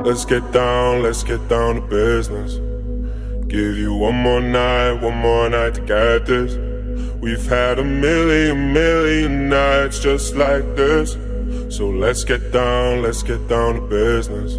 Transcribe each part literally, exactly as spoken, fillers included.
Let's get down, let's get down to business. Give you one more night, one more night to get this. We've had a million, million nights just like this. So let's get down, let's get down to business.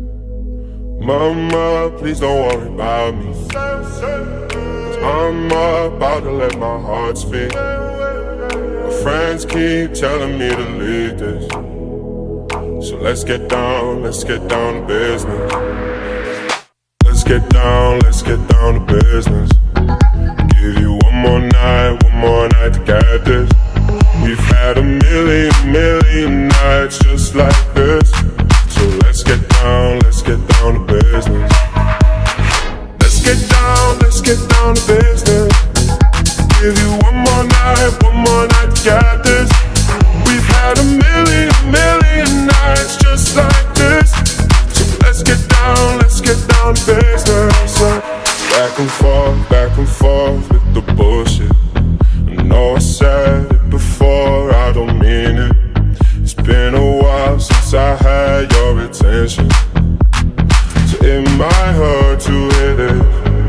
Mama, please don't worry about me, 'cause I'm about to let my heart speak. My friends keep telling me to leave this. So let's get down, let's get down to business. Let's get down, let's get down to business. Give you one more night, one more night to get this. We've had a million, million nights just like this. So let's get down, let's get down to business. Let's get down, let's get down to business. Give you one more night, one more night to get this. We've had a million, million nights just like this. So let's get down, let's get down to business. Back and forth, back and forth with the bullshit. I know I said it before, I don't mean it. It's been a while since I had your attention, so it might hurt to hit it.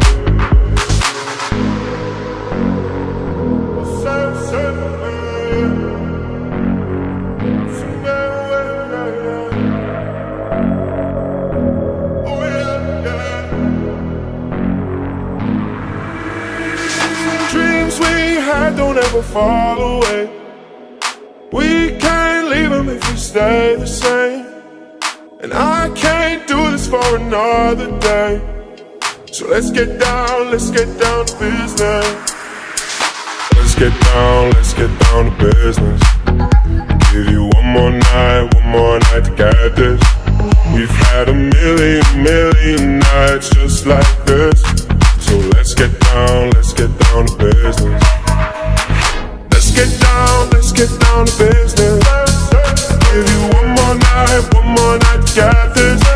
Dreams we had don't ever fall away. We can't leave them if we stay the same. And I can't do this for another day. So let's get down, let's get down to business. Let's get down, let's get down to business. Give you one more night, one more night to get this. We've had a million, million nights just like this. So let's get down, let's get down to business. Let's get down, let's get down to business. Give you one more night, one more night to get this.